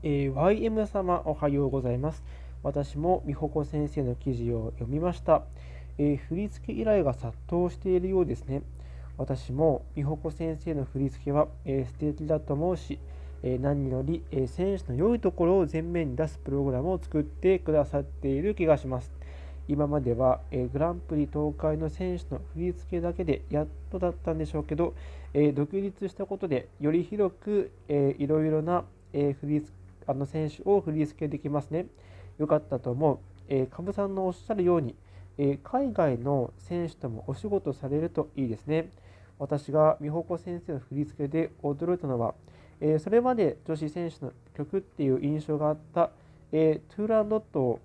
YM 様、おはようございます。私も美穂子先生の記事を読みました。振り付け依頼が殺到しているようですね。私も美穂子先生の振り付けは、素敵だと思うし、何より、選手の良いところを前面に出すプログラムを作ってくださっている気がします。今までは、グランプリ東海の選手の振り付けだけでやっとだったんでしょうけど、独立したことでより広く、いろいろな、振り付け選手を振り付けできますね。よかったと思う。株さんのおっしゃるように、海外の選手ともお仕事されるといいですね。私が美穂子先生の振り付けで驚いたのは、それまで女子選手の曲っていう印象があった、トゥーランドットを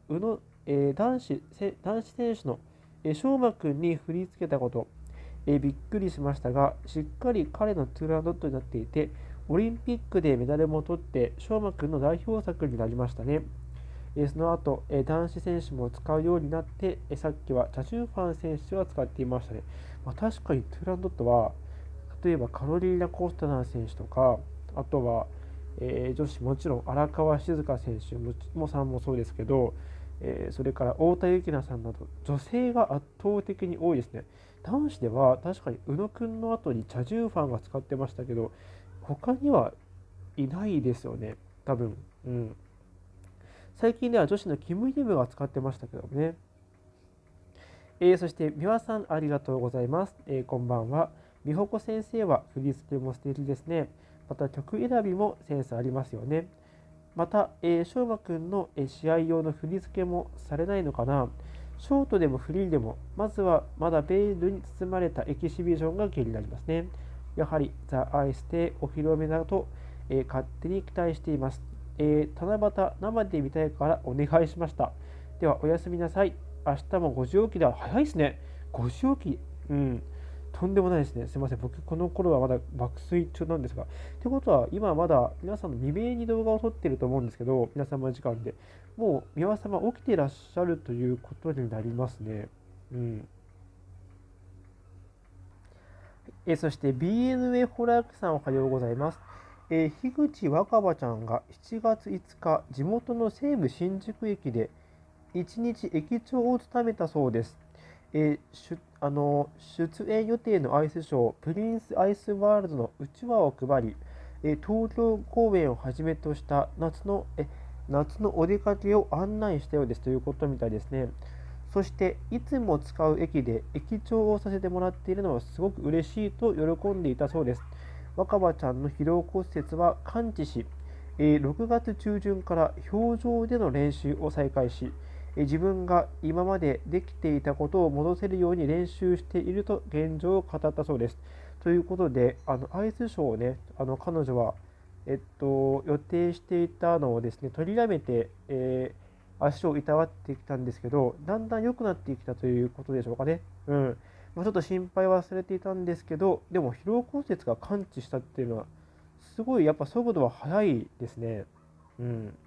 男子選手の翔馬くんに振り付けたこと、びっくりしましたが、しっかり彼のトゥーランドットになっていて、オリンピックでメダルも取って、翔馬くんの代表作になりましたね。その後、男子選手も使うようになって、さっきはチャ・ジュンファン選手は使っていましたね。確かにトゥーランドットは、例えばカロリーナ・コスタナー選手とか、あとは、女子もちろん荒川静香選手もさんもそうですけど、それから太田幸奈さんなど女性が圧倒的に多いですね。男子では確かに宇野くんの後にチャ・ジュンファンが使ってましたけど、他にはいないですよね、多分。うん。最近では女子のキム・イレブが使ってましたけどね。そして、美輪さん、ありがとうございます。こんばんは。美穂子先生は振り付けも素敵ですね。また、曲選びもセンスありますよね。また、翔馬くんの試合用の振り付けもされないのかな。ショートでもフリーでも、まずはまだベールに包まれたエキシビジョンが気になりますね。やはり、ザ・アイスでお披露目だと、勝手に期待しています。七夕、生で見たいからお願いしました。では、おやすみなさい。明日も5時起きだ。早いですね。5時起き。うん。とんでもないですね。すみません。僕、この頃はまだ爆睡中なんですが。ってことは、今まだ皆さんの未明に動画を撮っていると思うんですけど、皆様の時間で。もう、三輪様起きていらっしゃるということになりますね。うん。そして BNA ホラークさんおはようございます。樋口若葉ちゃんが7月5日、地元の西武新宿駅で1日駅長を務めたそうです。出演予定のアイスショー、プリンスアイスワールドのうちわを配り、東京公演をはじめとした夏のお出かけを案内したようですということみたいですね。そして、いつも使う駅で駅長をさせてもらっているのはすごく嬉しいと喜んでいたそうです。若葉ちゃんの疲労骨折は完治し、6月中旬から氷上での練習を再開し、自分が今までできていたことを戻せるように練習していると現状を語ったそうです。ということで、アイスショーをね、彼女は、予定していたのをですね、取りやめて、足をいたわってきたんですけど、だんだん良くなってきたということでしょうかね。うん。ちょっと心配はされていたんですけど、でも疲労骨折が完治したっていうのは、すごいやっぱ速度は速いですね。うん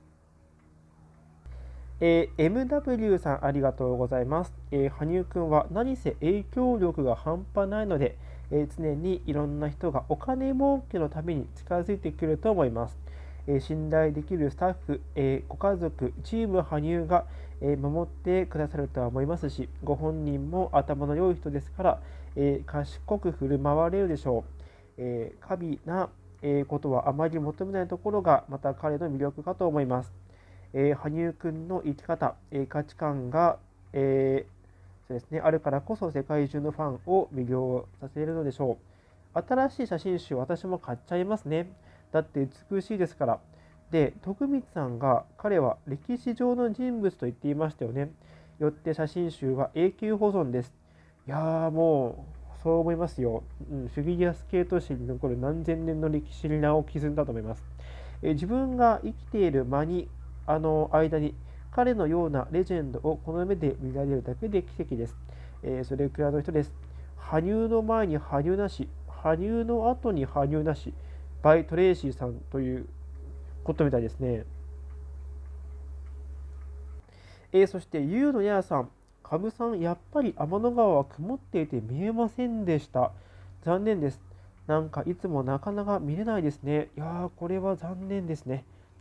。MW さんありがとうございます。羽生くんは何せ影響力が半端ないので、常にいろんな人がお金儲けのために近づいてくると思います。信頼できるスタッフ、ご家族、チーム羽生が、守ってくださるとは思いますし、ご本人も頭の良い人ですから、賢く振る舞われるでしょう。過敏な、ことはあまり求めないところがまた彼の魅力かと思います。羽生くんの生き方、価値観が、そうですね、あるからこそ世界中のファンを魅了させるのでしょう。新しい写真集、私も買っちゃいますね。だって美しいですから。で、徳光さんが彼は歴史上の人物と言っていましたよね。よって写真集は永久保存です。いやーもう、そう思いますよ。うん、フィギュアスケート史に残る何千年の歴史に名を刻んだと思います。自分が生きている間に彼のようなレジェンドをこの目で見られるだけで奇跡です。それくらいの人です。羽生の前に羽生なし、羽生の後に羽生なし、バイ・トレイシーさんということみたいですね。そして、ユーのやーさん、カブさん、やっぱり天の川は曇っていて見えませんでした。残念です。なんかいつもなかなか見れないですね。いやー、これは残念ですね。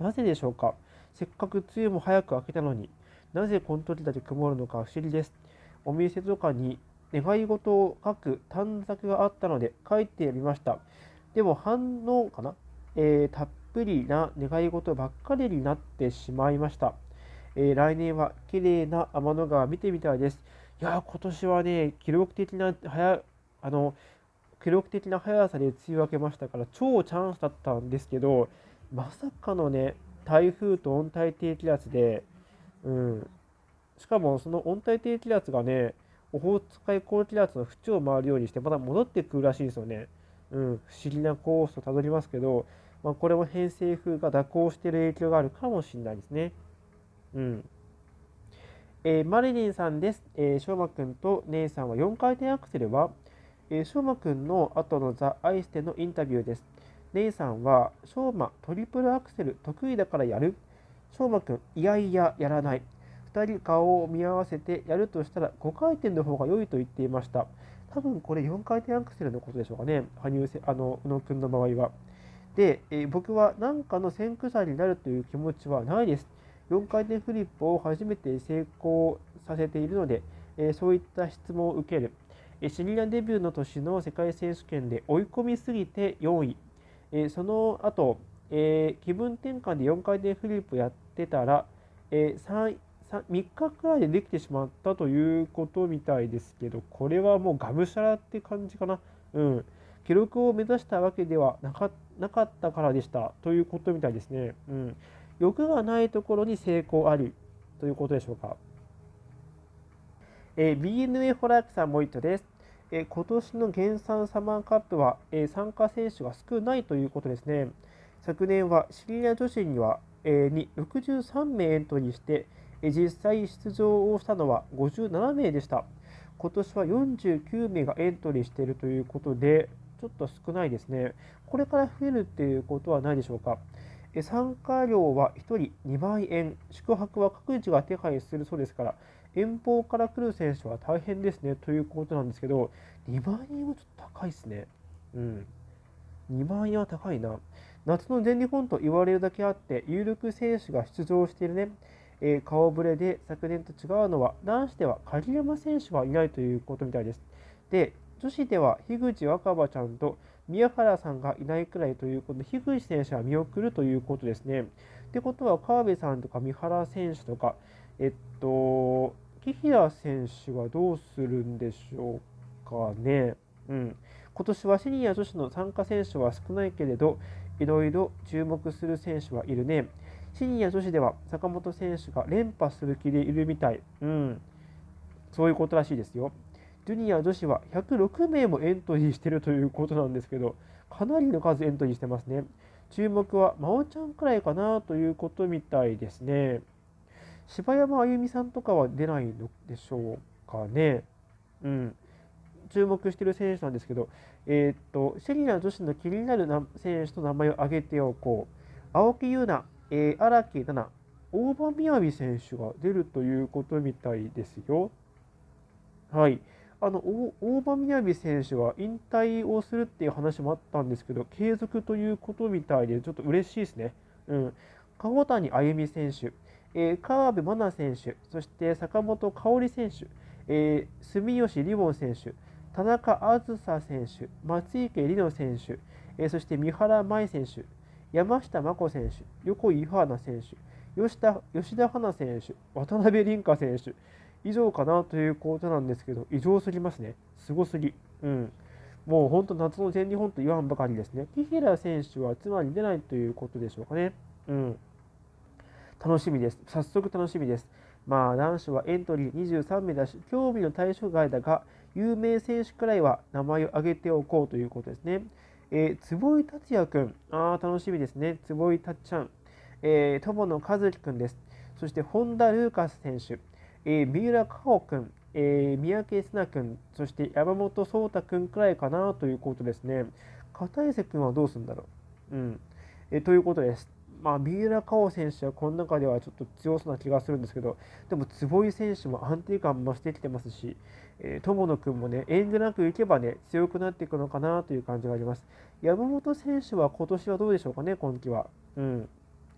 なぜでしょうか。せっかく梅雨も早く明けたのに、なぜこの時だけ曇るのか不思議です。お店とかに願い事を書く短冊があったので書いてみました。でも反応かな、たっぷりな願い事ばっかりになってしまいました。来年は綺麗な天の川見てみたいです。いやー、今年はね、あの、記録的な速さで梅雨明けましたから、超チャンスだったんですけど、まさかのね、台風と温帯低気圧で、うん、しかもその温帯低気圧がね、オホーツク海高気圧の縁を回るようにして、また戻ってくるらしいんですよね。うん、不思議なコースをたどりますけど、まあ、これも偏西風が蛇行している影響があるかもしれないですね。うん。マリリンさんです。翔馬くんと姉さんは4回転アクセルは、翔馬くんの後のザ・アイスでのインタビューです。姉さんは、翔馬トリプルアクセル得意だからやる。翔馬くん、いやいややらない。2人顔を見合わせてやるとしたら5回転の方が良いと言っていました。多分これ4回転アクセルのことでしょうかね。宇野くんの場合は。で、僕は何かの先駆者になるという気持ちはないです。4回転フリップを初めて成功させているので、そういった質問を受ける。シニアデビューの年の世界選手権で追い込みすぎて4位。その後、気分転換で4回転フリップやってたら、3日くらいでできてしまったということみたいですけど、これはもうがむしゃらって感じかな。うん。記録を目指したわけではなかったからでしたということみたいですね。うん。欲がないところに成功ありということでしょうか。BNA ホラークさんも一緒です。今年の原産サマーカップは、参加選手が少ないということですね。昨年はシニア女子には、に63名エントリーして、実際出場をしたのは57名でした。今年は49名がエントリーしているということで、ちょっと少ないですね。これから増えるっていうことはないでしょうか。参加料は1人2万円、宿泊は各自が手配するそうですから、遠方から来る選手は大変ですねということなんですけど、2万円はちょっと高いですね。うん。2万円は高いな。夏の全日本と言われるだけあって、有力選手が出場しているね。顔ぶれで昨年と違うのは、男子では鍵山選手がいないということみたいです。で、女子では樋口新葉ちゃんと宮原さんがいないくらいということで、樋口選手は見送るということですね。ってことは、川辺さんとか三原選手とか、木平選手はどうするんでしょうかね。うん。今年はシニア女子の参加選手は少ないけれど、いろいろ注目する選手はいるね。シニア女子では坂本選手が連覇する気でいるみたい。うん。そういうことらしいですよ。ジュニア女子は106名もエントリーしているということなんですけど、かなりの数エントリーしてますね。注目は真央ちゃんくらいかなということみたいですね。柴山あゆみさんとかは出ないのでしょうかね。うん。注目している選手なんですけど、シニア女子の気になる選手の名前を挙げておこう。青木優奈、荒木奈々、大場雅選手が出るということみたいですよ。はい。大場雅選手は引退をするっていう話もあったんですけど、継続ということみたいで、ちょっと嬉しいですね。うん。川谷あゆみ選手、川辺真奈選手、そして坂本花織選手、住吉りぼん選手、田中あずさ選手、松池里乃選手、そして三原舞選手、山下真子選手、横井花選手、吉田花選手、渡辺凛香選手、以上かなということなんですけど、異常すぎますね。すごすぎ。うん。もう本当夏の全日本と言わんばかりですね。木平選手はつまり出ないということでしょうかね。うん。楽しみです。早速楽しみです。まあ男子はエントリー23名だし、興味の対象外だが、有名選手くらいは名前を挙げておこうということですね。坪井達也くん。楽しみですね。坪井達ちゃん。友野和樹くんです。そして本田ルーカス選手。三浦佳生君、三宅星南君、そして山本颯太君くらいかなということですね。片寄君はどうするんだろう。うん。ということです。まあ、三浦佳生選手はこの中ではちょっと強そうな気がするんですけど、でも坪井選手も安定感増してきてますし、友野君もね、遠慮なくいけばね、強くなっていくのかなという感じがあります。山本選手は今年はどうでしょうかね、今季は。うん。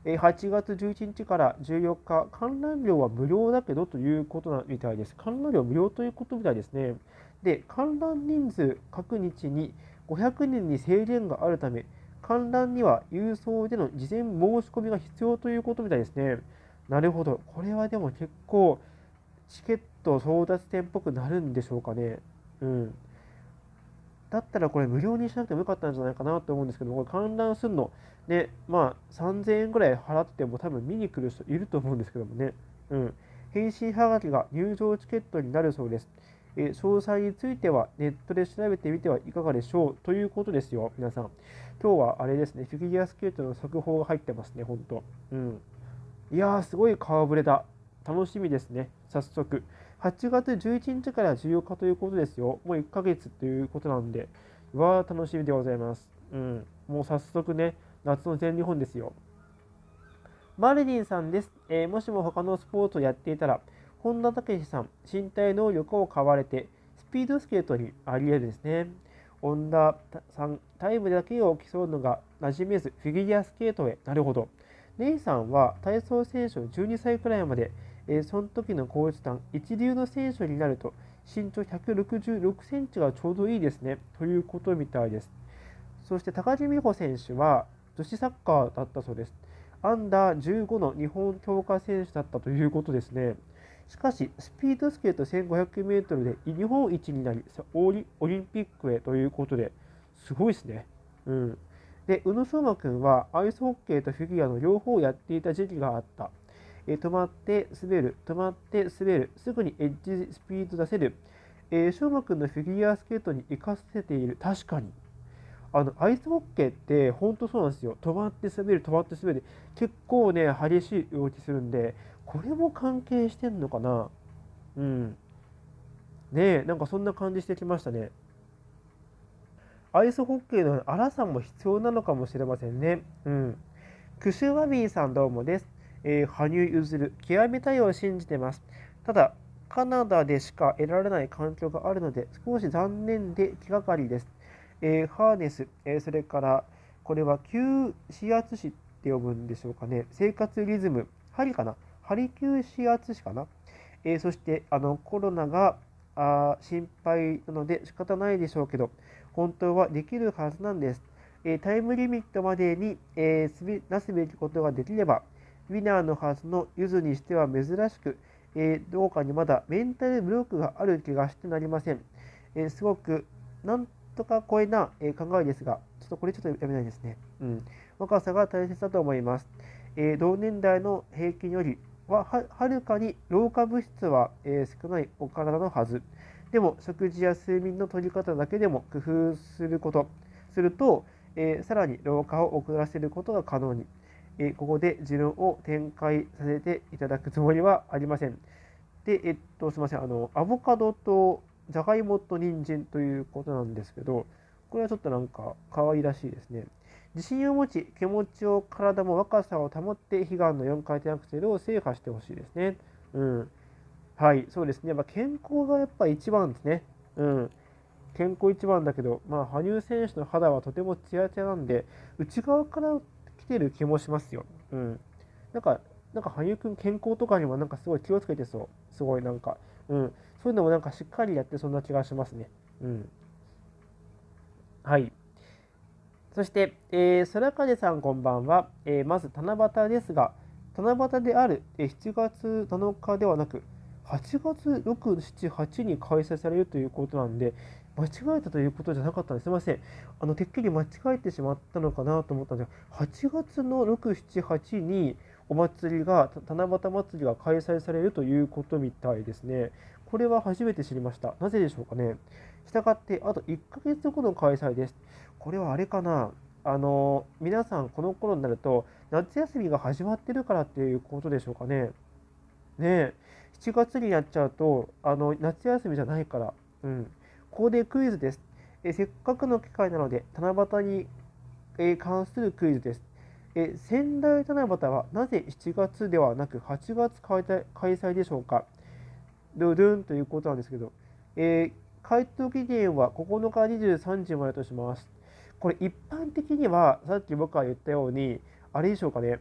8月11日から14日、観覧料は無料だけどということみたいです。観覧料無料ということみたいですね。で、観覧人数各日に500人に制限があるため、観覧には郵送での事前申し込みが必要ということみたいですね。なるほど。これはでも結構、チケット争奪戦っぽくなるんでしょうかね。うん。だったらこれ無料にしなくてもよかったんじゃないかなと思うんですけど、これ観覧するの、ね、まあ3000円ぐらい払っても多分見に来る人いると思うんですけどもね。うん。返信はがきが入場チケットになるそうです。詳細についてはネットで調べてみてはいかがでしょうということですよ、皆さん。今日はあれですね、フィギュアスケートの速報が入ってますね、ほんと。うん。いやー、すごい顔ぶれだ。楽しみですね、早速。8月11日から14日ということですよ。もう1ヶ月ということなんで、うわー、楽しみでございます。うん。もう早速ね、夏の全日本ですよ。マルディンさんです。もしも他のスポーツをやっていたら、本田武史さん、身体能力を買われて、スピードスケートにあり得るですね。本田さん、タイムだけを競うのが馴染めず、フィギュアスケートへ。なるほど。ネイさんは体操選手を12歳くらいまで、その時のコーチ団、一流の選手になると、身長166センチがちょうどいいですね。ということみたいです。そして高木美帆選手は女子サッカーだったそうです。アンダー15の日本強化選手だったということですね。しかし、スピードスケート1500メートルで日本一になり、オリンピックへということで、すごいですね。うん。で、宇野昌磨君はアイスホッケーとフィギュアの両方をやっていた時期があった。止まって滑る、止まって滑る、すぐにエッジスピード出せる。昌磨君のフィギュアスケートに活かせている。確かに。アイスホッケーって本当そうなんですよ。止まって滑る、止まって滑る。結構ね、激しい動きするんで、これも関係してんのかな。うん。ねえ、なんかそんな感じしてきましたね。アイスホッケーの荒さも必要なのかもしれませんね。うん。クシュワビーさんどうもです。羽生結弦、極めたいを信じてます。ただ、カナダでしか得られない環境があるので、少し残念で気がかりです。ハーネス、それから、これは吸指圧子って呼ぶんでしょうかね。生活リズム、針かな。針吸指圧子かな。そして、コロナが心配なので仕方ないでしょうけど、本当はできるはずなんです。タイムリミットまでに、なすべきことができれば、ウィナーのはずのゆずにしては珍しく、どうかにまだメンタルブロックがある気がしてなりません。すごく、なんとか超えな、考えですが、ちょっとこれちょっとやめないですね。うん。若さが大切だと思います。同年代の平均よりはるかに老化物質は、少ないお体のはず。でも、食事や睡眠の取り方だけでも工夫すると、さらに老化を遅らせることが可能に。ここで持論を展開させていただくつもりはありません。で、すみません。アボカドとじゃがいもと人参ということなんですけど、これはちょっとなんか可愛らしいですね。自信を持ち、気持ちを、体も若さを保って、悲願の4回転アクセルを制覇してほしいですね。うん。はい、そうですね。健康がやっぱ一番ですね。うん。健康一番だけど、羽生選手の肌はとてもツヤツヤなんで、内側から来てる気もしますよ。うん。なんか、羽生くん健康とかにもなんかすごい気をつけてそう。すごいなんか、うん。そういうのもなんかしっかりやってそんな気がしますね。うん。はい。そして、空風さんこんばんは。まず七夕ですが、七夕である、7月7日ではなく、8月6、7、8に開催されるということなんで、間違えたということじゃなかったんです。すみません。てっきり間違えてしまったのかなと思ったんですが、8月の6、7、8にお祭りが、七夕祭りが開催されるということみたいですね。これは初めて知りました。なぜでしょうかね。したがって、あと1ヶ月後の開催です。これはあれかな。皆さんこの頃になると、夏休みが始まってるからっていうことでしょうかね。ねえ、7月になっちゃうと、夏休みじゃないから。うん。ここでクイズです。せっかくの機会なので、七夕に、関するクイズです。仙台七夕はなぜ7月ではなく8月開催でしょうか。ドゥドゥンということなんですけど、回答期限は9日23時までとします。これ一般的には、さっき僕が言ったように、あれでしょうかね。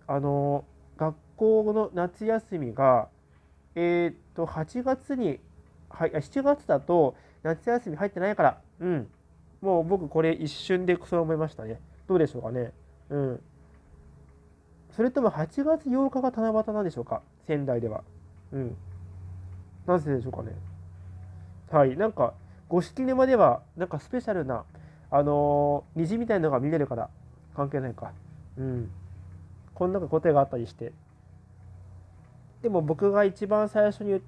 学校の夏休みが、8月に、はい、7月だと夏休み入ってないから、もう僕これ一瞬でそう思いましたね。どうでしょうかね。うん。それとも8月8日が七夕なんでしょうか、仙台では。うん。なぜでしょうかね。はい。なんか、五色沼では、なんかスペシャルな、虹みたいなのが見れるから、関係ないか。うん。こんな答えがあったりして。でも僕が一番最初に言った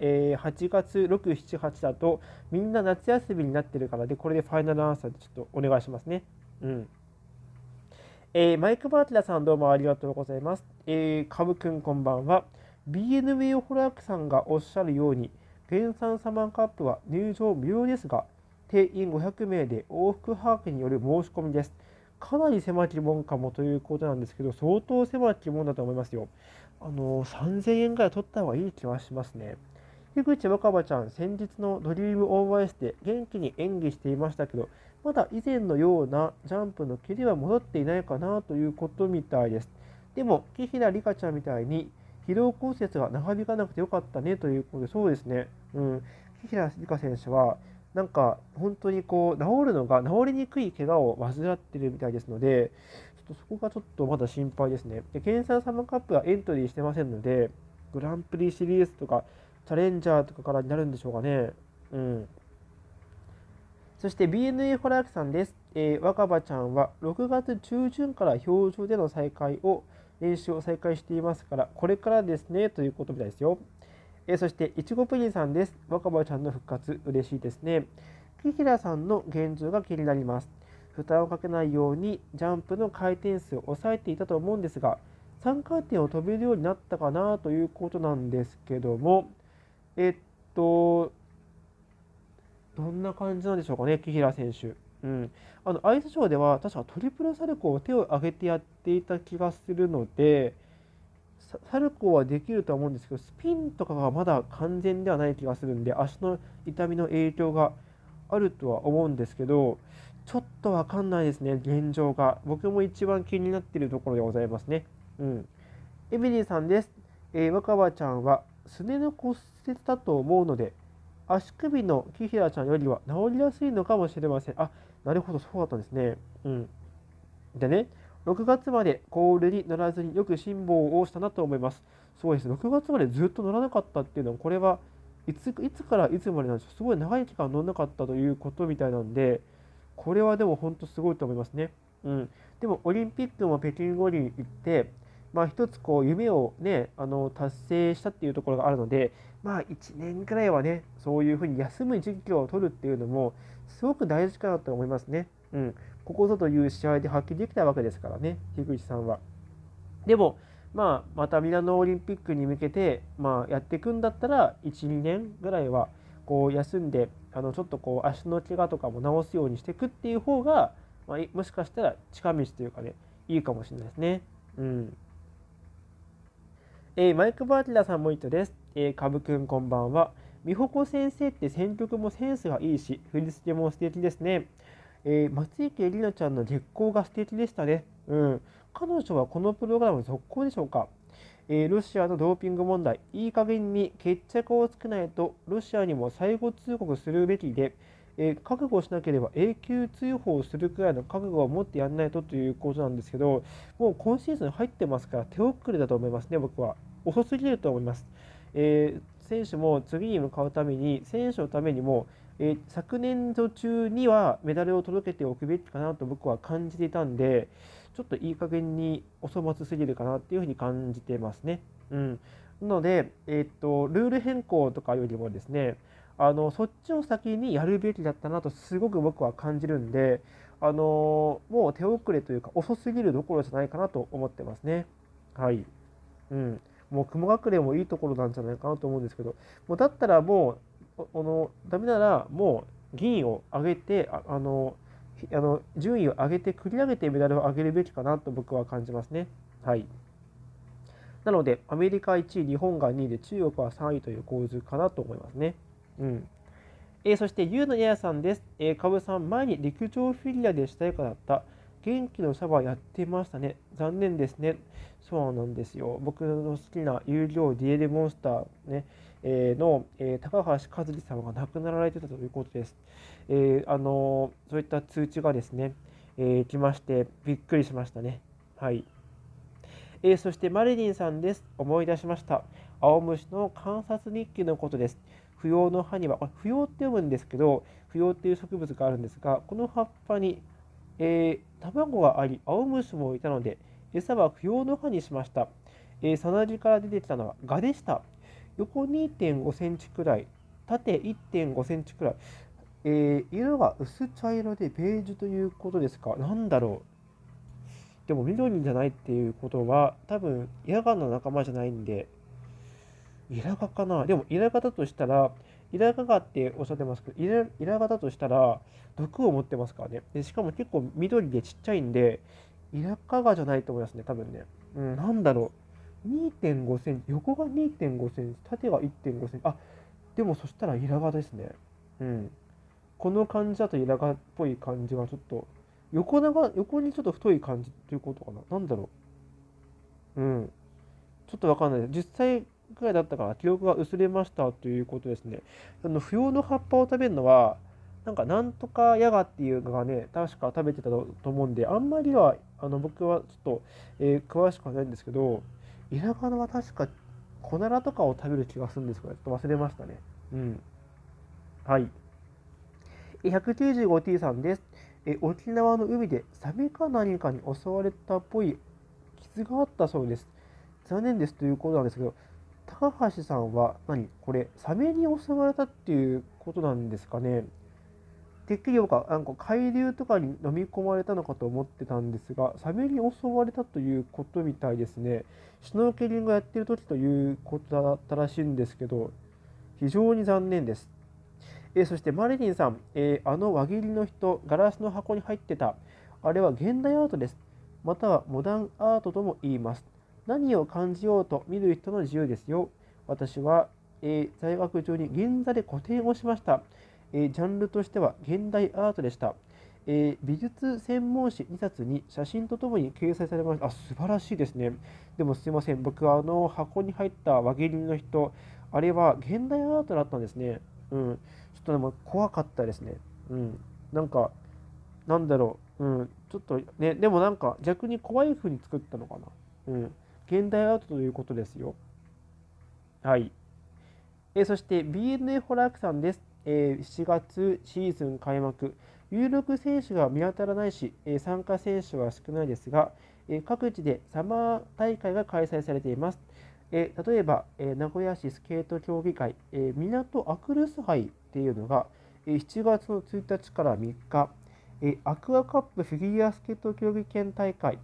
、8月6、7、8だと、みんな夏休みになってるからで、これでファイナルアンサーでちょっとお願いしますね。うん。マイク・バーティラさんどうもありがとうございます。カブくんこんばんは。BNB ホラークさんがおっしゃるように、原産サマーカップは入場無料ですが、定員500名で往復把握による申し込みです。かなり狭き門かもということなんですけど、相当狭き門だと思いますよ。3000円ぐらい取った方がいい気はしますね。樋口若葉ちゃん、先日のドリームオーバーエスで元気に演技していましたけど、まだ以前のようなジャンプの蹴りは戻っていないかなということみたいです。でも、木平梨花ちゃんみたいに疲労骨折が長引かなくてよかったねということで、そうですね。木平梨花選手は、なんか本当にこう治るのが治りにくい怪我を患っているみたいですので、ちょっとそこがちょっとまだ心配ですね。で、ケンサーサマーカップはエントリーしてませんので、グランプリシリーズとかチャレンジャーとかからになるんでしょうかね。うん。そして BNA ホラークさんです。若葉ちゃんは6月中旬から表情での練習を再開していますから、これからですね、ということみたいですよ。そして、いちごプリンさんです。若葉ちゃんの復活、嬉しいですね。木平さんの現状が気になります。負担をかけないようにジャンプの回転数を抑えていたと思うんですが、3回転を飛べるようになったかなということなんですけども、えっと、どんな感じなんでしょうかね、木平選手。アイスショーでは確かトリプルサルコーを手を挙げてやっていた気がするので、サルコーはできるとは思うんですけど、スピンとかがまだ完全ではない気がするんで、足の痛みの影響があるとは思うんですけど、ちょっとわかんないですね、現状が。僕も一番気になっているところでございますね。エミリーさんです。若葉ちゃんはすねの骨折だと思うので、足首の木平ちゃんよりは治りやすいのかもしれません。あ、なるほど、そうだったんですね。でね、6月までコールに乗らずによく辛抱をしたなと思います。そうです。6月までずっと乗らなかったっていうのは、これいつからいつまでなんでしょう。すごい長い期間乗らなかったということみたいなんで、これはでも本当すごいと思いますね。でも、オリンピックも北京五輪行って、一つこう夢をね、達成したっていうところがあるので、1年くらいはね、そういうふうに休む時期を取るっていうのも、すごく大事かなと思いますね。ここぞという試合で発揮できたわけですからね、樋口さんは。でも、またミラノオリンピックに向けて、やっていくんだったら、1、2年ぐらいはこう休んで、ちょっとこう足の怪我とかも治すようにしていくっていう方が、もしかしたら近道というかね、いいかもしれないですね。マイク・バーティラさんも一緒です。カブくんこんばんは。美穂子先生って選曲もセンスがいいし、振り付けも素敵ですね。松池里奈ちゃんの月光が素敵でしたね。彼女はこのプログラム続行でしょうか。ロシアのドーピング問題、いい加減に決着をつけないと、ロシアにも最後通告するべきで、覚悟しなければ永久追放するくらいの覚悟を持ってやらないとということなんですけど、もう今シーズン入ってますから、手遅れだと思いますね、僕は。遅すぎると思います。選手も次に向かうために、選手のためにも、昨年度中にはメダルを届けておくべきかなと僕は感じていたんで、ちょっといい加減にお粗末すぎるかなっていうふうに感じてますね。なので、ルール変更とかよりもですね、そっちを先にやるべきだったなとすごく僕は感じるんで、もう手遅れというか遅すぎるどころじゃないかなと思ってますね。はい。もう雲隠れもいいところなんじゃないかなと思うんですけど、もうだったらもう、ダメならもう銀を上げて、順位を上げて、繰り上げてメダルを上げるべきかなと僕は感じますね。はい。なので、アメリカ1位、日本が2位で、中国は3位という構図かなと思いますね。そして、ゆうのややさんです。かぶさん、前に陸上フィギュアでしたいかだった。 元気の差はやってましたね。残念ですね。そうなんですよ。僕の好きな有料 DL モンスター、ね高橋和樹さんが亡くなられてたということです。そういった通知がですね、来まして、びっくりしましたね。はい。そしてマリリンさんです。思い出しました。青虫の観察日記のことです。不要の葉には、これ不要って読むんですけど、不要っていう植物があるんですが、この葉っぱに、卵があり、青虫もいたので、餌は不要の葉にしました。さなぎから出てきたのは蛾でした。横2.5センチくらい、縦1.5センチくらい。色が薄茶色でベージュということですか。なんだろう。でも緑じゃないっていうことは、多分、イラガの仲間じゃないんで、イラガかな。でも、イラガだとしたら、イラガガっておっしゃってますけど、イラガだとしたら、毒を持ってますからね。でしかも結構緑でちっちゃいんで、イラガガじゃないと思いますね、多分ね。うん、なんだろう。2.5センチ、横が2.5センチ、縦が1.5センチ。あ、でもそしたらイラガですね。うん。この感じだとイラガっぽい感じがちょっと、横にちょっと太い感じということかな。なんだろう。うん。ちょっとわかんないです。実際くらいだったから記憶が薄れましたということですね。不要の葉っぱを食べるのは、なんとかヤガっていうのがね、確か食べてたと思うんで、あんまりは、僕はちょっと、詳しくはないんですけど、イラガナは確か、コナラとかを食べる気がするんですけど、ちょっと忘れましたね。うん。はい。195T さんです。沖縄の海でサメか何かに襲われたっぽい傷があったそうです。残念ですということなんですけど、高橋さんはこれ、サメに襲われたっていうことなんですかね。てっきり僕は海流とかに飲み込まれたのかと思ってたんですが、サメに襲われたということみたいですね。シュノーケリングをやってる時ということだったらしいんですけど、非常に残念です。そしてマリリンさん、あの輪切りの人、ガラスの箱に入ってた。あれは現代アートです。またはモダンアートとも言います。何を感じようと見る人の自由ですよ。私は、在学中に銀座で個展をしました。ジャンルとしては現代アートでした。美術専門誌2冊に写真とともに掲載されました。あ、素晴らしいですね。でもすいません。僕はあの箱に入った輪切りの人、あれは現代アートだったんですね。うん。ちょっとでも怖かったですね。うん。なんか、なんだろう。うん。ちょっとね、でも逆に怖い風に作ったのかな。うん。現代アートということですよ。はい。そして BNA ホラークさんです。7月シーズン開幕。有力選手が見当たらないし、参加選手は少ないですが、各地でサマー大会が開催されています。例えば、名古屋市スケート競技会、港アクルス杯っていうのが、7月の1日から3日、アクアカップフィギュアスケート競技県大会、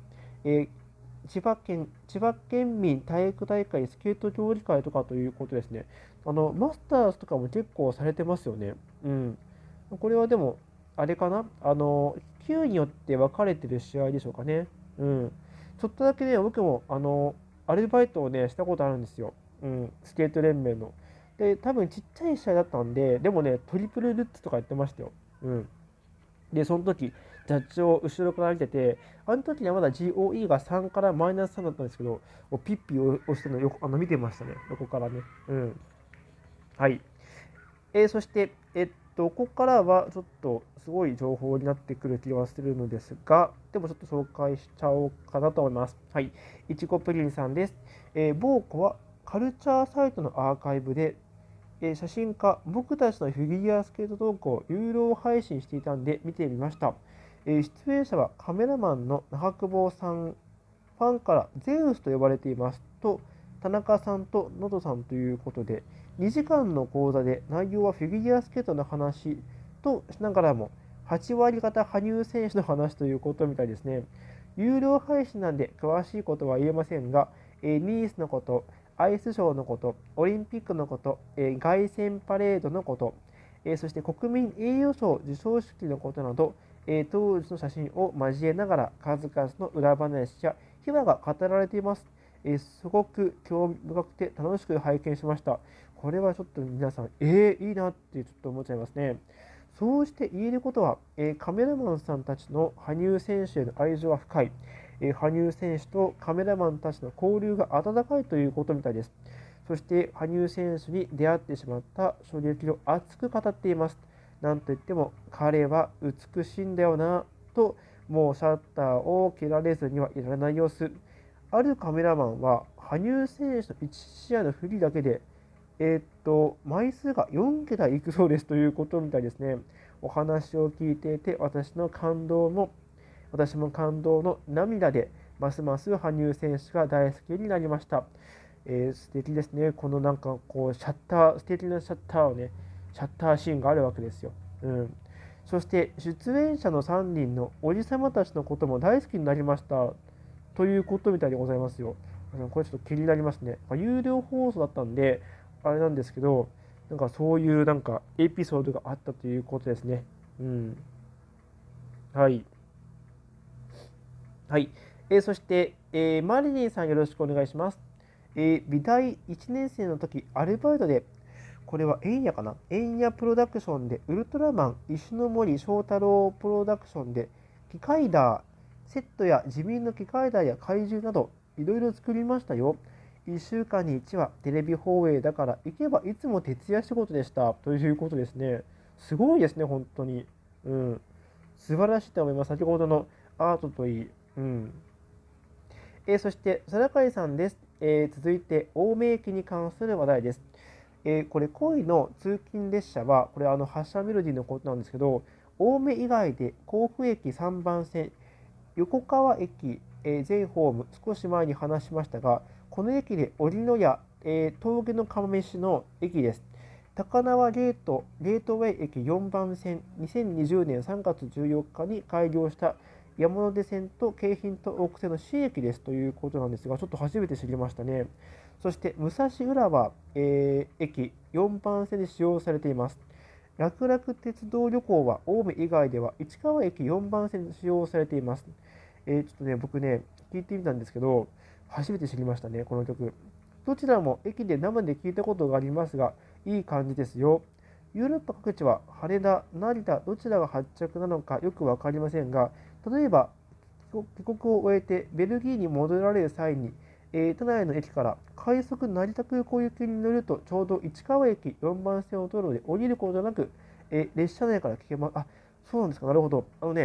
千葉県民体育大会スケート競技会とかということですね。マスターズとかも結構されてますよね。うん。これはでも、あれかな級によって分かれてる試合でしょうかね。うん。ちょっとだけね、僕も、アルバイトをね、したことあるんですよ。うん。スケート連盟の。で、多分ちっちゃい試合だったんで、でもね、トリプルルッツとかやってましたよ。うん。で、その時、ジャッジを後ろから見てて、あの時にはまだ GOE が3からマイナス3だったんですけど、ピッピを押してるの見てましたね、横からね。うん。はい。そして、ここからはちょっとすごい情報になってくる気がするのですが、でもちょっと紹介しちゃおうかなと思います。はい。いちごプリンさんです。某子はカルチャーサイトのアーカイブで、写真家、僕たちのフィギュアスケート投稿を有料配信していたんで見てみました。出演者はカメラマンの中久保さん、ファンからゼウスと呼ばれていますと、田中さんとノドさんということで、2時間の講座で内容はフィギュアスケートの話としながらも、8割方羽生選手の話ということみたいですね。有料配信なんで詳しいことは言えませんが、ニースのこと、アイスショーのこと、オリンピックのこと、凱旋パレードのこと、そして国民栄誉賞授賞式のことなど、当時の写真を交えながら数々の裏話や秘話が語られています。すごく興味深くて楽しく拝見しました。これはちょっと皆さん、いいなってちょっと思っちゃいますね。 そうして言えることは、カメラマンさんたちの羽生選手への愛情は深い、羽生選手とカメラマンたちの交流が温かいということみたいです。そして、羽生選手に出会ってしまった衝撃を熱く語っています。なんといっても、彼は美しいんだよな、と、もうシャッターを切られずにはいられない様子。あるカメラマンは、羽生選手の1試合のフリーだけで、枚数が4桁いくそうですということみたいですね。お話を聞いていて、私も感動の涙で、ますます羽生選手が大好きになりました。素敵ですね。このなんかこう、素敵なシャッターをね、シャッターシーンがあるわけですよ。うん。そして、出演者の3人のおじさまたちのことも大好きになりました。ということみたいでございますよ。これちょっと気になりますね。有料放送だったんで、あれなんですけど、なんかそういうなんかエピソードがあったということですね。うん。はい。はい。そして、マリリンさんよろしくお願いします。美大1年生の時、アルバイトで、これはエンヤかな、エンヤプロダクションで、ウルトラマン、石ノ森章太郎プロダクションで、機械ダー、セットや地味の機械ダーや怪獣など、いろいろ作りましたよ。1週間に1話、テレビ放映だから、行けばいつも徹夜仕事でした。ということですね。すごいですね、本当に。うん。素晴らしいと思います。先ほどのアートといい。うん。そして、サラカイさんです。続いて、青梅駅に関する話題です。これ、恋の通勤列車は、これ、発車メロディーのことなんですけど、青梅以外で甲府駅3番線、横川駅、全ホーム、少し前に話しましたが、この駅で折野屋、峠の釜飯の駅です。高輪ゲートウェイ駅4番線、2020年3月14日に開業した山手線と京浜東北線の C 駅ですということなんですが、ちょっと初めて知りましたね。そして、武蔵浦和、駅4番線で使用されています。楽々鉄道旅行は青梅以外では市川駅4番線で使用されています。ちょっとね、僕ね、聞いてみたんですけど、初めて知りましたね、この曲。どちらも駅で生で聞いたことがありますが、いい感じですよ。ヨーロッパ各地は羽田、成田、どちらが発着なのかよくわかりませんが、例えば帰国を終えてベルギーに戻られる際に、都内の駅から快速成田空港行きに乗るとちょうど市川駅4番線を通るので降りることなく、列車内から聞けます。あ、そうなんですか。なるほど。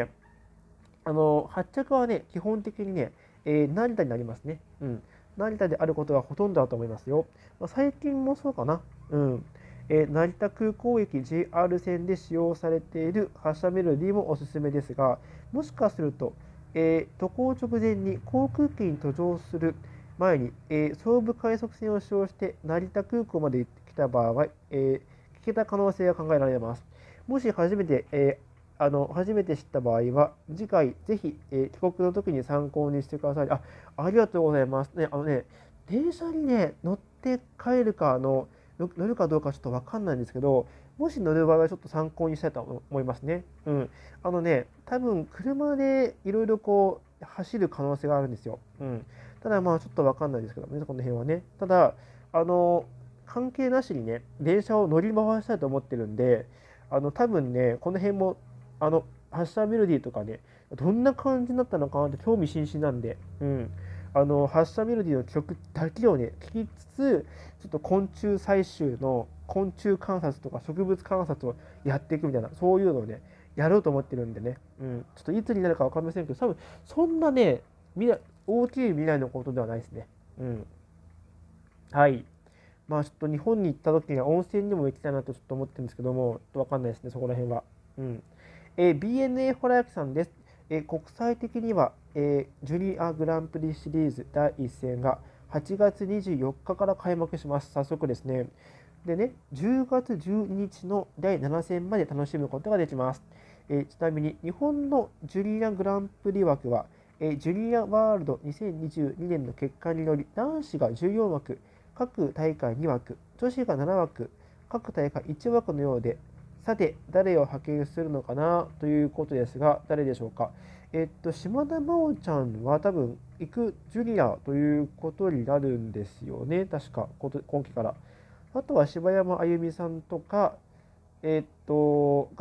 発着はね、基本的にね、成田になりますね。うん。成田であることがほとんどだと思いますよ。最近もそうかな。うん。成田空港駅 JR 線で使用されている発車メロディーもおすすめですが、もしかすると、渡航直前に航空機に途上する前に、総武快速線を使用して成田空港まで来た場合、聞けた可能性が考えられます。もし初めて知った場合は、次回ぜひ、帰国の時に参考にしてください。ありがとうございます。ね、電車にね、乗って帰るか、乗るかどうかちょっとわかんないんですけど、もし乗る場合はちょっと参考にしたいと思いますね。うん。多分車でいろいろこう、走る可能性があるんですよ。うん。ただまあちょっとわかんないですけどね、この辺はね。ただ、関係なしにね、電車を乗り回したいと思ってるんで、多分ね、この辺も発車メロディーとかね、どんな感じになったのかなって興味津々なんで、うん。発車メロディーの曲だけをね、聴きつつ、ちょっと昆虫採集の昆虫観察とか植物観察をやっていくみたいな、そういうのをね、やろうと思ってるんでね、うん。ちょっといつになるかわかりませんけど、多分、そんなね、大きい未来のことではないですね。うん。はい。まあちょっと日本に行った時には温泉にも行きたいなとちょっと思ってるんですけども、ちょっとわかんないですね、そこら辺は。うん。BNA ホラヤキさんです。国際的には、ジュニアグランプリシリーズ第1戦が8月24日から開幕します。早速ですね。でね、10月12日の第7戦まで楽しむことができます。ちなみに日本のジュニアグランプリ枠は、ジュニアワールド2022年の結果により男子が14枠、各大会2枠、女子が7枠、各大会1枠のようで、さて、誰を派遣するのかなということですが、誰でしょうか。島田真央ちゃんは多分、行くジュニアということになるんですよね。確か、今期から。あとは柴山あゆみさんとか、が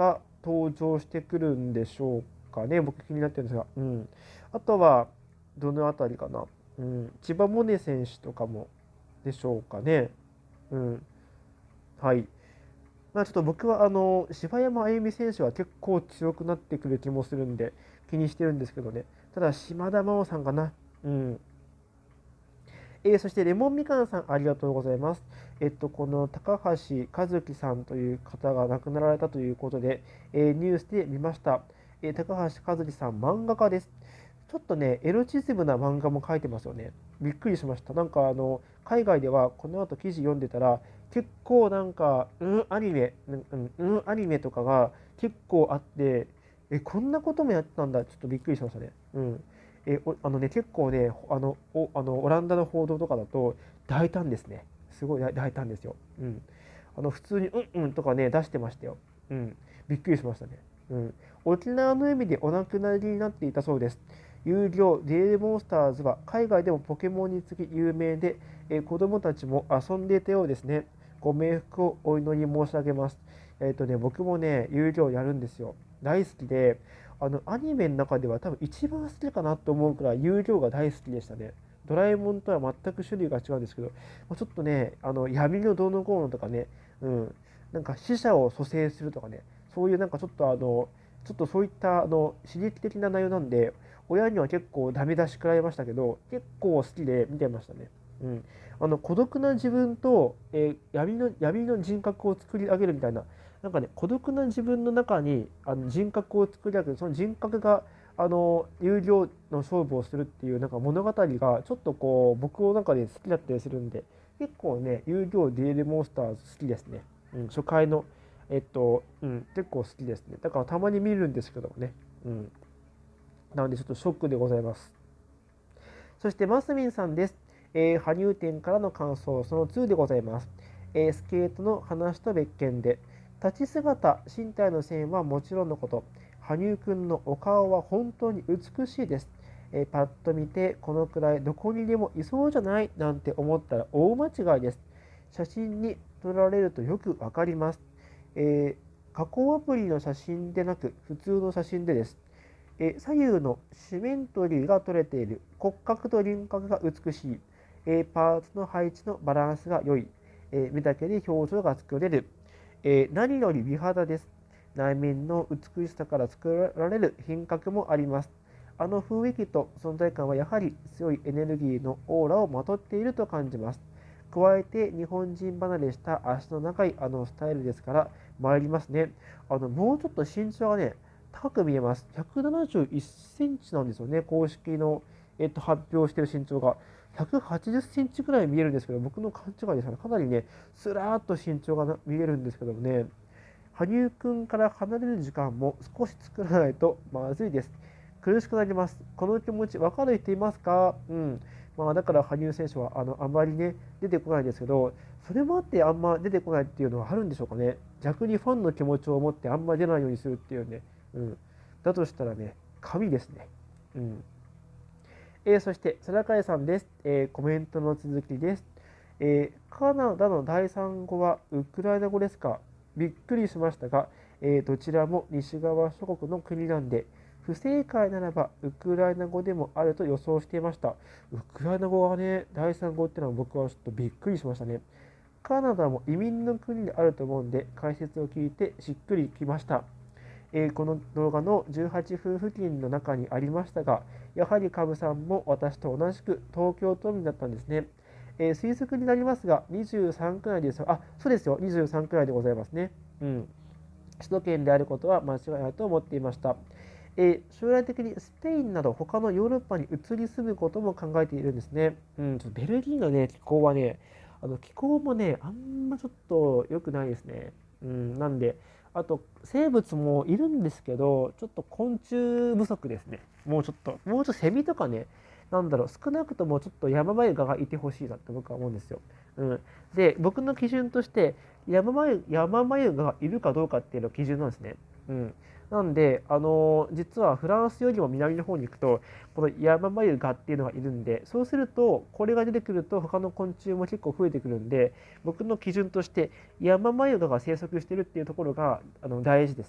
登場してくるんでしょうかね。僕気になってるんですが。あとは、どのあたりかな。千葉百音選手とかもでしょうかね。うん。はい。ちょっと僕は柴山あゆみ選手は結構強くなってくる気もするんで気にしてるんですけどね。ただ島田真央さんかな。うん。そしてレモンみかんさんありがとうございます。この高橋和樹さんという方が亡くなられたということで、ニュースで見ました。高橋和樹さん漫画家です。ちょっとね、エロチズムな漫画も書いてますよね。びっくりしました。なんか海外ではこの後記事読んでたら、結構なんか、アニメとかが結構あって、こんなこともやってたんだ。ちょっとびっくりしましたね。結構ね、オランダの報道とかだと大胆ですね。すごい大胆ですよ。普通に、とかね、出してましたよ。びっくりしましたね。沖縄の海でお亡くなりになっていたそうです。有料デールモンスターズは海外でもポケモンに次ぎ有名で、子供たちも遊んでいたようですね。ご冥福をお祈り申し上げます。僕もね、有料やるんですよ。大好きで、アニメの中では多分一番好きかなと思うくらい有料が大好きでしたね。ドラえもんとは全く種類が違うんですけど、ちょっとね、闇のどうのこうのとかね、なんか死者を蘇生するとかね、そういうなんかちょっとちょっとそういった刺激的な内容なんで、親には結構ダメ出し食らいましたけど、結構好きで見てましたね。孤独な自分と、闇の人格を作り上げるみたいな、なんかね、孤独な自分の中に人格を作り上げる、その人格が有料の勝負をするっていうなんか物語がちょっとこう僕の中で好きだったりするんで、結構ね、有料デイリーモンスターズ好きですね。初回の、結構好きですね。だからたまに見るんですけどもね。なのでちょっとショックでございます。そしてマスミンさんです。羽生店からの感想その2でございます。スケートの話と別件で、立ち姿、身体の線はもちろんのこと、羽生くんのお顔は本当に美しいです。パッと見て、このくらいどこにでもいそうじゃないなんて思ったら大間違いです。写真に撮られるとよくわかります。加工アプリの写真でなく、普通の写真でです。左右のシメントリーが取れている。骨格と輪郭が美しい。パーツの配置のバランスが良い。目だけで表情が作れる。何より美肌です。内面の美しさから作られる品格もあります。あの雰囲気と存在感はやはり強いエネルギーのオーラをまとっていると感じます。加えて日本人離れした足の長いスタイルですから参りますね。もうちょっと身長がね、高く見えます。171センチなんですよね。公式の、発表している身長が。180センチくらい見えるんですけど、僕の勘違いですかね。かなりね、すらーっと身長が見えるんですけどもね、羽生くんから離れる時間も少し作らないとまずいです。苦しくなります。この気持ち分かる人いますか？だから羽生選手はあまりね、出てこないんですけど、それもあってあんま出てこないっていうのはあるんでしょうかね。逆にファンの気持ちを持ってあんま出ないようにするっていうね。だとしたらね、神ですね。そして、佐高さんです。コメントの続きです。カナダの第3語はウクライナ語ですか？びっくりしましたが、どちらも西側諸国の国なんで、不正解ならばウクライナ語でもあると予想していました。ウクライナ語がね、第3語っていうのは僕はちょっとびっくりしましたね。カナダも移民の国であると思うんで、解説を聞いてしっくりきました。この動画の18分付近の中にありましたが、やはりカブさんも私と同じく東京都民だったんですね。推測になりますが、23くらいですよ。そうですよ。23くらいでございますね。首都圏であることは間違いないと思っていました。将来的にスペインなど他のヨーロッパに移り住むことも考えているんですね。ちょっとベルギーのね、気候はね、気候もね、あんまちょっと良くないですね。なんで、あと生物もいるんですけど、ちょっと昆虫不足ですね。もうちょっとセミとかね、少なくともちょっとヤママユガがいてほしいなって僕は思うんですよ。で、僕の基準として、ヤママユガがいるかどうかっていうのが基準なんですね。なんで、実はフランスよりも南の方に行くと、このヤママユガっていうのがいるんで、そうすると、これが出てくると、他の昆虫も結構増えてくるんで、僕の基準として、ヤママユガが生息してるっていうところが大事ですね。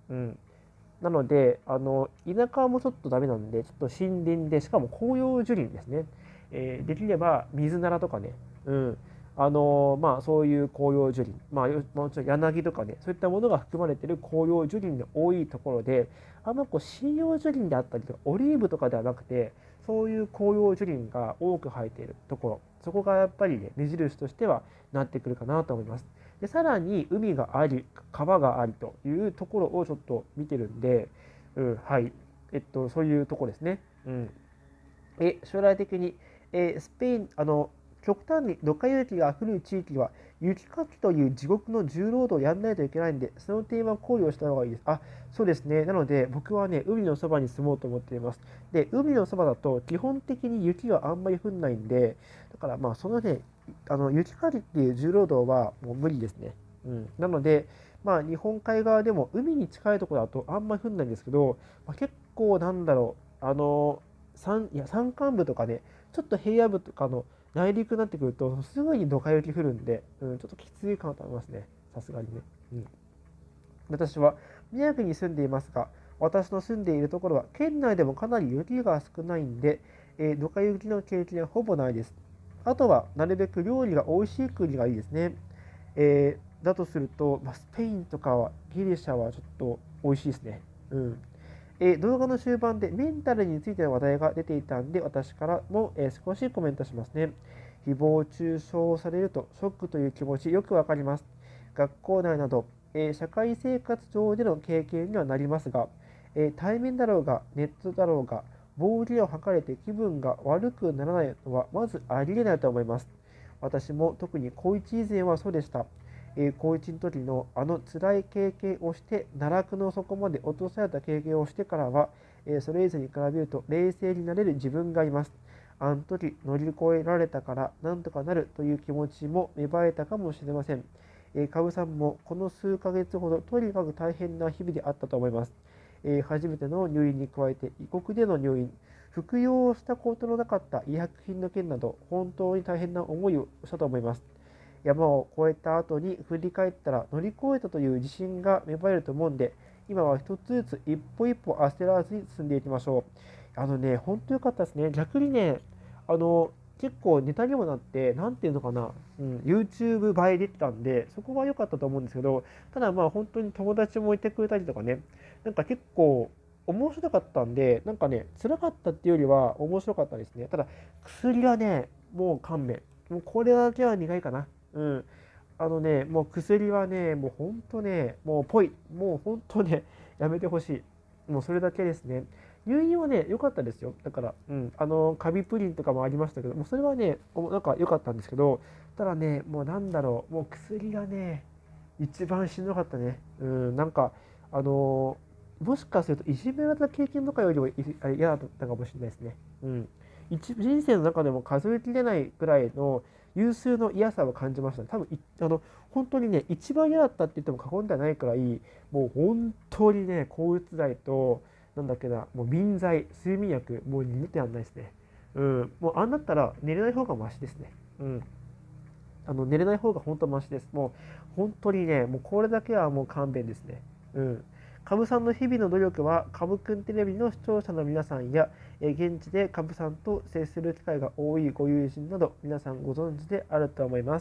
うん。なので、田舎もちょっとダメなんで、ちょっと森林で、しかも紅葉樹林ですね。できれば水ならとかね、うん。まあ、そういう紅葉樹林、まあ、もちろん柳とかね、そういったものが含まれている紅葉樹林の多いところで、あんまこう、針葉樹林であったりとか、オリーブとかではなくて、そういう紅葉樹林が多く生えているところ、そこがやっぱりね、目印としてはなってくるかなと思います。で、さらに海があり、川がありというところをちょっと見てるんで、はい。そういうところですね。うん。将来的に、スペイン、極端にドカ雪が降る地域は、雪かきという地獄の重労働をやらないといけないんで、その点は考慮した方がいいです。あ、そうですね。なので、僕はね、海のそばに住もうと思っています。で、海のそばだと、基本的に雪があんまり降んないんで、だからまあ、そのね、雪かきっていう重労働はもう無理ですね。うん。なので、まあ、日本海側でも海に近いところだとあんまり降んないんですけど、まあ、結構なんだろう、山間部とかね、ちょっと平野部とかの内陸になってくると、すぐにドカ雪降るんで、ちょっときついかなと思いますね。さすがにね。うん。私は宮城に住んでいますが、私の住んでいるところは県内でもかなり雪が少ないんで、ドカ雪の経験はほぼないです。あとは、なるべく料理が美味しい国がいいですね。だとすると、まあ、スペインとかはギリシャはちょっと美味しいですね。うん。動画の終盤でメンタルについての話題が出ていたんで、私からも、少しコメントしますね。誹謗中傷されるとショックという気持ちよくわかります。学校内など、社会生活上での経験にはなりますが、対面だろうがネットだろうが、暴力を吐かれて気分が悪くならないのはまずありえないと思います。私も特に高一以前はそうでした。高一の時のあの辛い経験をして、奈落の底まで落とされた経験をしてからは、それ以前に比べると冷静になれる自分がいます。あの時乗り越えられたからなんとかなるという気持ちも芽生えたかもしれません。カブさんもこの数ヶ月ほどとにかく大変な日々であったと思います。初めての入院に加えて異国での入院、服用したことのなかった医薬品の件など本当に大変な思いをしたと思います。山を越えた後に振り返ったら乗り越えたという自信が芽生えると思うんで、今は一つずつ一歩一歩焦らずに進んでいきましょう。本当良かったですね。逆にね、あの、結構ネタにもなって、なんていうのかな、YouTube 映えできたんで、そこは良かったと思うんですけど、ただまあ本当に友達もいてくれたりとかね、なんか結構面白かったんで、なんかね、辛かったっていうよりは面白かったですね。ただ、薬はね、もう勘弁。もうこれだけは苦いかな。うん。もう薬はね、もうほんとね、もうぽい。もうほんとね、やめてほしい。もうそれだけですね。入院はね、良かったですよ。だから、カビプリンとかもありましたけど、もうそれはね、なんか良かったんですけど、ただね、もうなんだろう、もう薬がね、一番しんどかったね。なんか、あのもしかするといじめられた経験とかよりも嫌だったかもしれないですね。人生の中でも数えきれないくらいの有数の嫌さを感じましたね。多分本当にね、一番嫌だったって言っても過言ではないくらい、もう本当にね、抗うつ剤と、なんだっけな、もう眠剤、睡眠薬、もう二度とやんないですね。もうあんだったら寝れない方がマシですね。寝れない方が本当マシです。もう本当にね、もうこれだけはもう勘弁ですね。うん。カブさんの日々の努力は、カブくんテレビの視聴者の皆さんや、現地でカブさんと接する機会が多いご友人など、皆さんご存知であると思います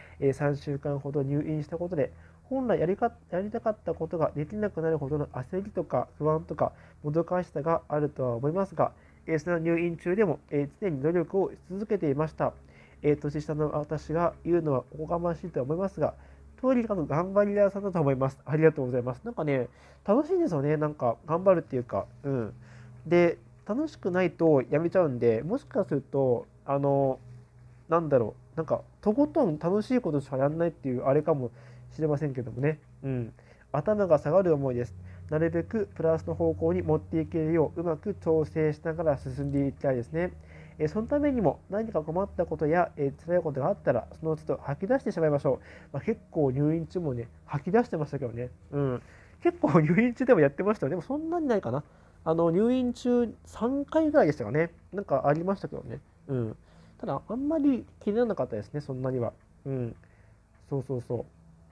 。3週間ほど入院したことで、本来やりたかったことができなくなるほどの焦りとか不安とかもどかしさがあるとは思いますが、その入院中でも、常に努力をし続けていました。年下の私が言うのはおこがましいと思いますが、とにかく頑張り屋さんだと思います。ありがとうございます。なんかね、楽しいんですよね。なんか頑張るっていうか、で、楽しくないとやめちゃうんで、もしかすると、なんだろう、なんか、とことん楽しいことしかやんないっていうあれかもしれませんけどもね。頭が下がる思いです。なるべくプラスの方向に持っていけるよう、うまく調整しながら進んでいきたいですね。そのためにも何か困ったことや、辛いことがあったら、その都度吐き出してしまいましょう。結構入院中もね、吐き出してましたけどね。結構入院中でもやってましたよ。でもそんなにないかな。入院中3回ぐらいでしたかね。なんかありましたけどね。ただ、あんまり気にならなかったですね、そんなには。そうそうそう。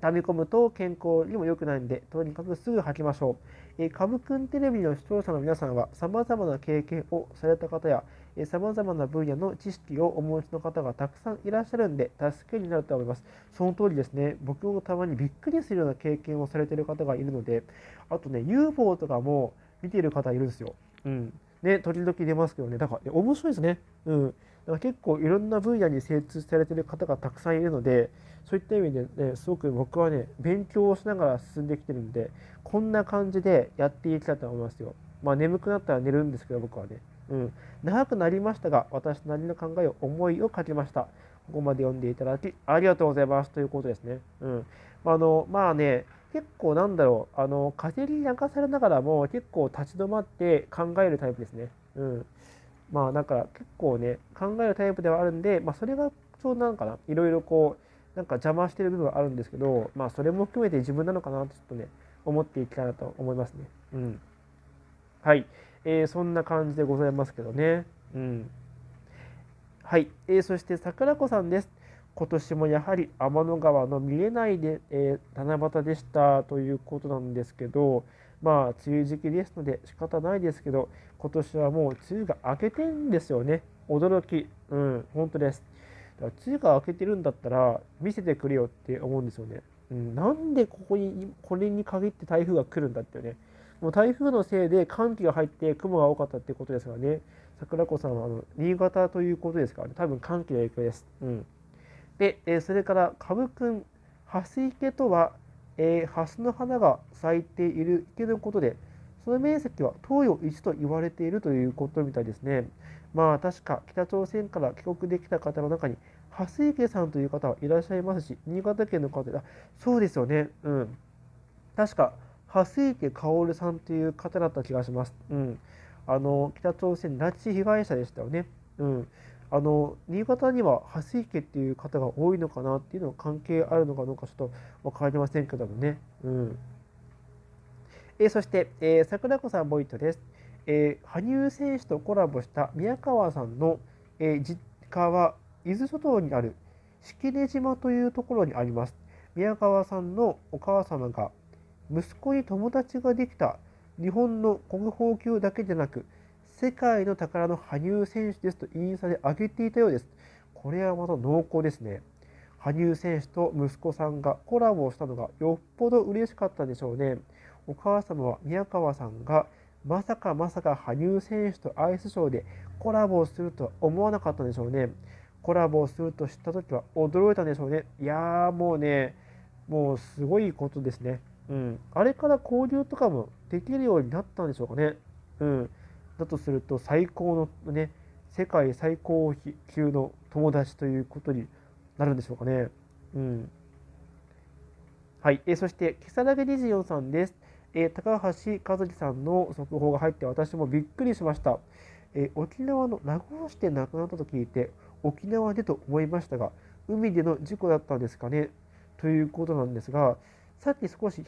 溜め込むと健康にも良くないので、とにかくすぐ吐きましょう。カブくんテレビの視聴者の皆さんは、様々な経験をされた方や、様々な分野の知識をお持ちの方がたくさんいらっしゃるんで、助けになると思います。その通りですね。僕もたまにびっくりするような経験をされている方がいるので、あとね、UFO とかも見ている方いるんですよ。うん。ね、時々出ますけどね。だから、面白いですね。うん。だから結構いろんな分野に精通されている方がたくさんいるので、そういった意味でね、すごく僕はね、勉強をしながら進んできてるんで、こんな感じでやっていきたいと思いますよ。まあ眠くなったら寝るんですけど、僕はね。うん。長くなりましたが、私なりの考えを、思いを書きました。ここまで読んでいただき、ありがとうございます。ということですね。うん。まあね、結構なんだろう、風に流されながらも結構立ち止まって考えるタイプですね。うん。まあだから結構ね、考えるタイプではあるんで、まあそれがちょうどなんかな、いろいろこう、なんか邪魔してる部分はあるんですけど、まあそれも含めて自分なのかなとちょっとね、思っていきたいなと思いますね。うん。はい。そんな感じでございますけどね。うん。はい。そして桜子さんです。今年もやはり天の川の見えないで、七夕でしたということなんですけど、まあ、梅雨時期ですので仕方ないですけど、今年はもう梅雨が明けてんですよね。驚き。うん、本当です。だから梅雨が明けてるんだったら見せてくれよって思うんですよね。うん、なんでこれに限って台風が来るんだってね。もう台風のせいで寒気が入って雲が多かったってことですからね。桜子さんは新潟ということですからね。多分寒気の影響です。うん。で、それから、カブくん、ハス池とは、ハスの花が咲いている池のことで、その面積は東洋一と言われているということみたいですね。まあ、確か北朝鮮から帰国できた方の中に、蓮池さんという方はいらっしゃいますし、新潟県の方で、そうですよね。うん。確か、蓮池薫さんという方だった気がします。うん。北朝鮮拉致被害者でしたよね。うん。新潟には蓮池っていう方が多いのかなっていうのは関係あるのかどうかちょっとわかりませんけどもね。うん。そして、桜子さんポイントです。羽生選手とコラボした宮川さんの、実家は伊豆諸島にある式根島というところにあります。宮川さんのお母様が息子に友達ができた日本の国宝級だけでなく世界の宝の羽生選手ですとインスタで上げていたようです。これはまた濃厚ですね。羽生選手と息子さんがコラボをしたのがよっぽど嬉しかったでしょうね。お母様は宮川さんがまさかまさか羽生選手とアイスショーでコラボをするとは思わなかったんでしょうね。コラボをすると知った時は驚いたんでしょうね。いやーもうね、もうすごいことですね。うん。あれから交流とかもできるようになったんでしょうかね。うん。だとすると最高のね、世界最高級の友達ということになるんでしょうかね。うん。はい。そして、木更木24さんです。高橋和樹さんの速報が入って私もびっくりしました。沖縄の名護市で亡くなったと聞いて、沖縄でと思いましたが、海での事故だったんですかねということなんですが、さっき少し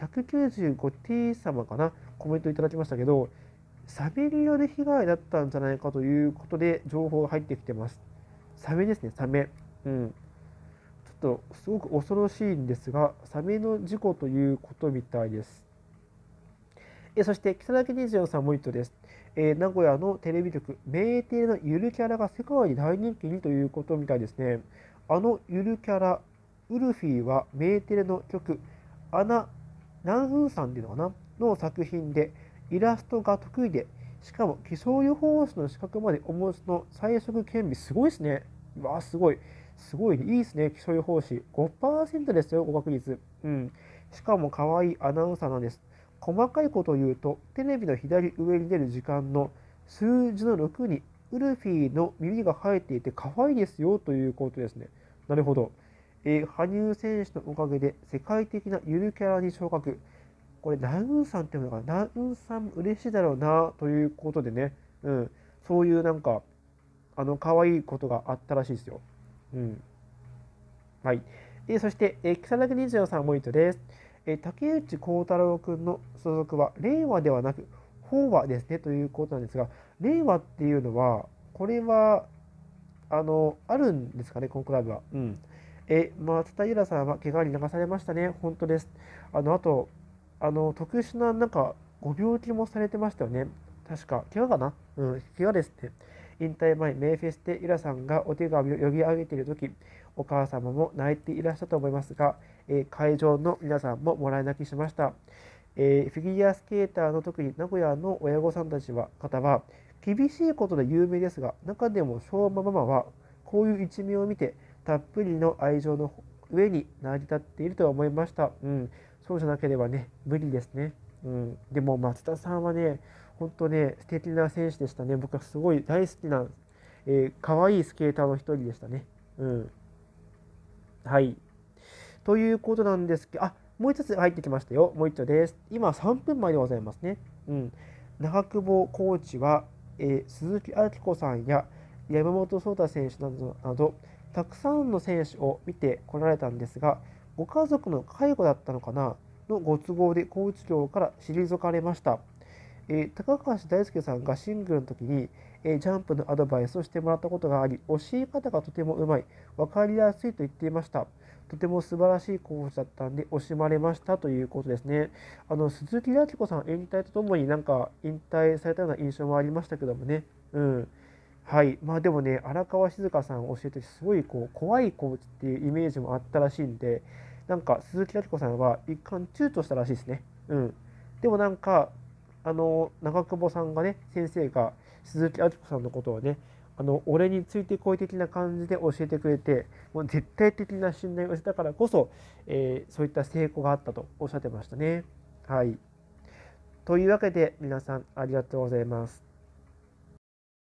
195T 様かな、コメントいただきましたけど、サメによる被害だったんじゃないかということで情報が入ってきてます。サメですね、サメ。うん。ちょっとすごく恐ろしいんですが、サメの事故ということみたいです。そして、木更木24さんもイットです。名古屋のテレビ局、メーテレのゆるキャラが世界に大人気にということみたいですね。ゆるキャラ、ウルフィはメーテレの曲、ナンウンさんっていうのかなの作品で、イラストが得意で、しかも気象予報士の資格までお持ちの最速兼備、すごいですね。うわすごい。すごい、いいですね、気象予報士。5%ですよ、合格率。うん。しかも可愛いアナウンサーなんです。細かいことを言うと、テレビの左上に出る時間の数字の6にウルフィの耳が生えていて可愛いですよということですね。なるほど。羽生選手のおかげで世界的なゆるキャラに昇格。これ、ナウンさんっていうのが、ナウンさん嬉しいだろうなということでね、うん、そういうなんか、可愛いことがあったらしいですよ。うん。はい。そして、木更木23ポイントです。竹内幸太郎君の所属は令和ではなく法和ですねということなんですが、令和っていうのは、これは、あるんですかね、このクラブは。うん。 松田由良さんは怪我に流されましたね。本当です。あと、特殊な、ご病気もされてましたよね。確か、怪我かなうん、怪我ですね。引退前、メイフェスで由良さんがお手紙を読み上げているとき、お母様も泣いていらっしゃったと思いますが、会場の皆さんももらい泣きしました。フィギュアスケーターの特に名古屋の親御さんたち方は、厳しいことで有名ですが、中でも相馬ママは、こういう一面を見て、たっぷりの愛情の上に成り立っていると思いました。うん、そうじゃなければね、無理ですね。うん、でも松田さんはね、本当ね、素敵な選手でしたね。僕はすごい大好きな、可愛いスケーターの一人でしたね。うん。はい。ということなんですけど、もう一つ入ってきましたよ。もう一丁です。今3分前でございますね。うん。長久保コーチは、鈴木明子さんや山本草太選手など、たくさんの選手を見てこられたんですが、ご家族の介護だったのかなのご都合でコーチ業から退かれました。高橋大輔さんがシングルの時に、ジャンプのアドバイスをしてもらったことがあり、教え方がとてもうまい、分かりやすいと言っていました。とても素晴らしいコーチだったんで、惜しまれましたということですね。鈴木明子さん、引退とともに引退されたような印象もありましたけどもね。うん。はい。まあでもね、荒川静香さんを教えて、すごい怖いコーチっていうイメージもあったらしいんで、鈴木明子さんは一貫躊躇したらしいですね。うん。でも長久保さんがね、先生が鈴木明子さんのことをね、俺についてこい的な感じで教えてくれて、もう絶対的な信頼をしたからこそ、そういった成功があったとおっしゃってましたね。はい。というわけで、皆さんありがとうございます。